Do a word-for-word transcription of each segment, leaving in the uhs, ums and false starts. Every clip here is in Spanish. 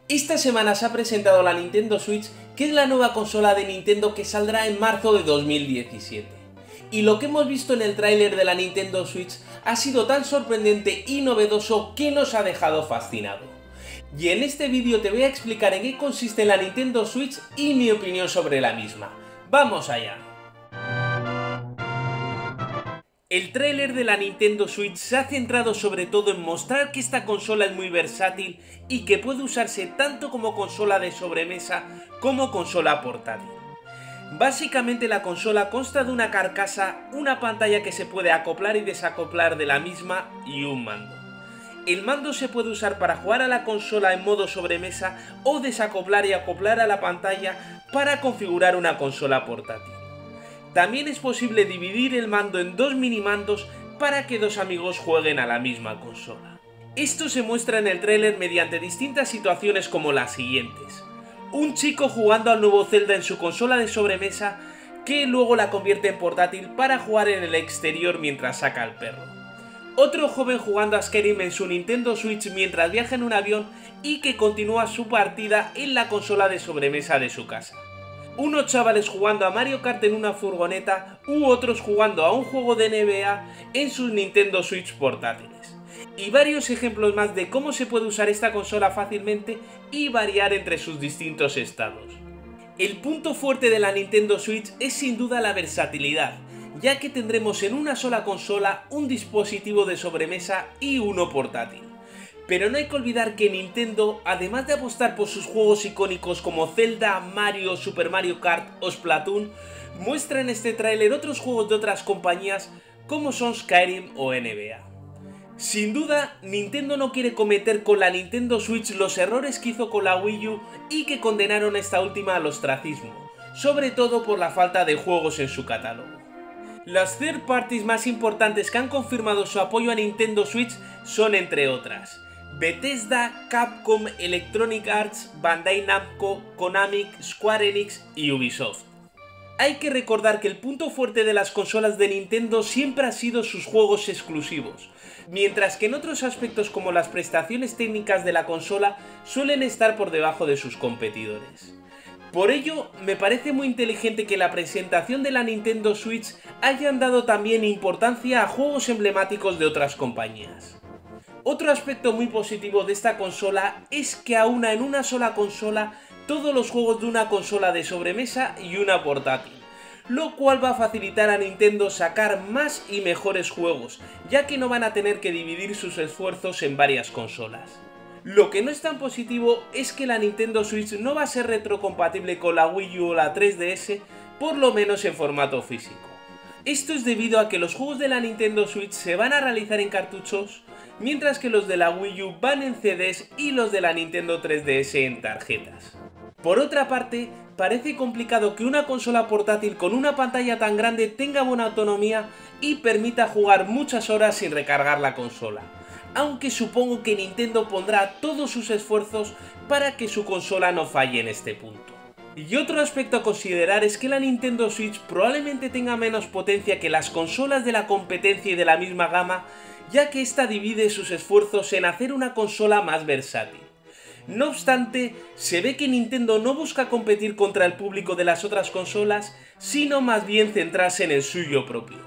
Esta semana se ha presentado la Nintendo Switch, que es la nueva consola de Nintendo que saldrá en marzo de dos mil diecisiete. Y lo que hemos visto en el tráiler de la Nintendo Switch ha sido tan sorprendente y novedoso que nos ha dejado fascinado. Y en este vídeo te voy a explicar en qué consiste la Nintendo Switch y mi opinión sobre la misma. ¡Vamos allá! El tráiler de la Nintendo Switch se ha centrado sobre todo en mostrar que esta consola es muy versátil y que puede usarse tanto como consola de sobremesa como consola portátil. Básicamente la consola consta de una carcasa, una pantalla que se puede acoplar y desacoplar de la misma y un mando. El mando se puede usar para jugar a la consola en modo sobremesa o desacoplar y acoplar a la pantalla para configurar una consola portátil. También es posible dividir el mando en dos mini mandos para que dos amigos jueguen a la misma consola. Esto se muestra en el tráiler mediante distintas situaciones como las siguientes. Un chico jugando al nuevo Zelda en su consola de sobremesa que luego la convierte en portátil para jugar en el exterior mientras saca al perro. Otro joven jugando a Skyrim en su Nintendo Switch mientras viaja en un avión y que continúa su partida en la consola de sobremesa de su casa. Unos chavales jugando a Mario Kart en una furgoneta u otros jugando a un juego de N B A en sus Nintendo Switch portátiles. Y varios ejemplos más de cómo se puede usar esta consola fácilmente y variar entre sus distintos estados. El punto fuerte de la Nintendo Switch es sin duda la versatilidad, ya que tendremos en una sola consola un dispositivo de sobremesa y uno portátil. Pero no hay que olvidar que Nintendo, además de apostar por sus juegos icónicos como Zelda, Mario, Super Mario Kart o Splatoon, muestra en este tráiler otros juegos de otras compañías como son Skyrim o N B A. Sin duda, Nintendo no quiere cometer con la Nintendo Switch los errores que hizo con la Wii U y que condenaron esta última al ostracismo, sobre todo por la falta de juegos en su catálogo. Las third parties más importantes que han confirmado su apoyo a Nintendo Switch son, entre otras, Bethesda, Capcom, Electronic Arts, Bandai Namco, Konami, Square Enix y Ubisoft. Hay que recordar que el punto fuerte de las consolas de Nintendo siempre ha sido sus juegos exclusivos, mientras que en otros aspectos como las prestaciones técnicas de la consola suelen estar por debajo de sus competidores. Por ello, me parece muy inteligente que la presentación de la Nintendo Switch hayan dado también importancia a juegos emblemáticos de otras compañías. Otro aspecto muy positivo de esta consola es que aúna en una sola consola todos los juegos de una consola de sobremesa y una portátil, lo cual va a facilitar a Nintendo sacar más y mejores juegos, ya que no van a tener que dividir sus esfuerzos en varias consolas. Lo que no es tan positivo es que la Nintendo Switch no va a ser retrocompatible con la Wii U o la tres D S, por lo menos en formato físico. Esto es debido a que los juegos de la Nintendo Switch se van a realizar en cartuchos, mientras que los de la Wii U van en C Ds y los de la Nintendo tres D S en tarjetas. Por otra parte, parece complicado que una consola portátil con una pantalla tan grande tenga buena autonomía y permita jugar muchas horas sin recargar la consola, aunque supongo que Nintendo pondrá todos sus esfuerzos para que su consola no falle en este punto. Y otro aspecto a considerar es que la Nintendo Switch probablemente tenga menos potencia que las consolas de la competencia y de la misma gama, ya que esta divide sus esfuerzos en hacer una consola más versátil. No obstante, se ve que Nintendo no busca competir contra el público de las otras consolas, sino más bien centrarse en el suyo propio.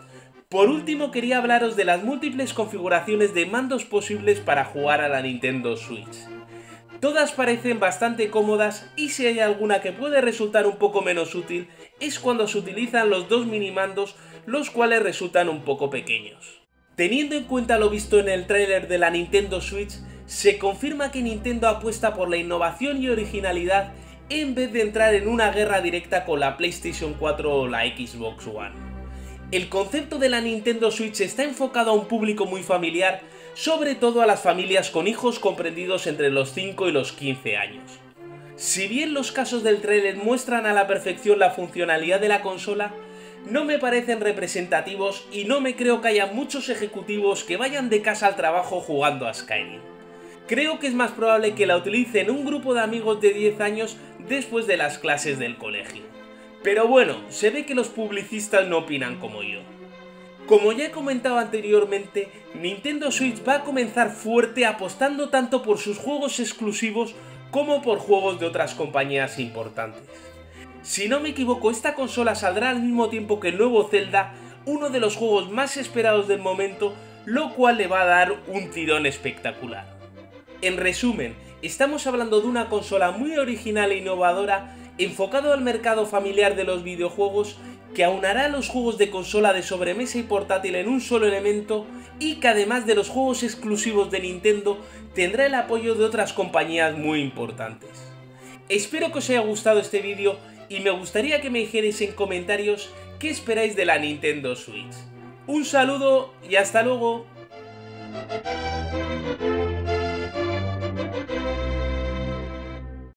Por último, quería hablaros de las múltiples configuraciones de mandos posibles para jugar a la Nintendo Switch. Todas parecen bastante cómodas y si hay alguna que puede resultar un poco menos útil es cuando se utilizan los dos mini mandos, los cuales resultan un poco pequeños. Teniendo en cuenta lo visto en el tráiler de la Nintendo Switch, se confirma que Nintendo apuesta por la innovación y originalidad en vez de entrar en una guerra directa con la PlayStation cuatro o la Xbox One. El concepto de la Nintendo Switch está enfocado a un público muy familiar, sobre todo a las familias con hijos comprendidos entre los cinco y los quince años. Si bien los casos del tráiler muestran a la perfección la funcionalidad de la consola, no me parecen representativos y no me creo que haya muchos ejecutivos que vayan de casa al trabajo jugando a Skyrim. Creo que es más probable que la utilicen un grupo de amigos de diez años después de las clases del colegio. Pero bueno, se ve que los publicistas no opinan como yo. Como ya he comentado anteriormente, Nintendo Switch va a comenzar fuerte apostando tanto por sus juegos exclusivos como por juegos de otras compañías importantes. Si no me equivoco, esta consola saldrá al mismo tiempo que el nuevo Zelda, uno de los juegos más esperados del momento, lo cual le va a dar un tirón espectacular. En resumen, estamos hablando de una consola muy original e innovadora, enfocado al mercado familiar de los videojuegos, que aunará los juegos de consola de sobremesa y portátil en un solo elemento y que además de los juegos exclusivos de Nintendo tendrá el apoyo de otras compañías muy importantes. Espero que os haya gustado este vídeo y me gustaría que me dijerais en comentarios qué esperáis de la Nintendo Switch. Un saludo y hasta luego.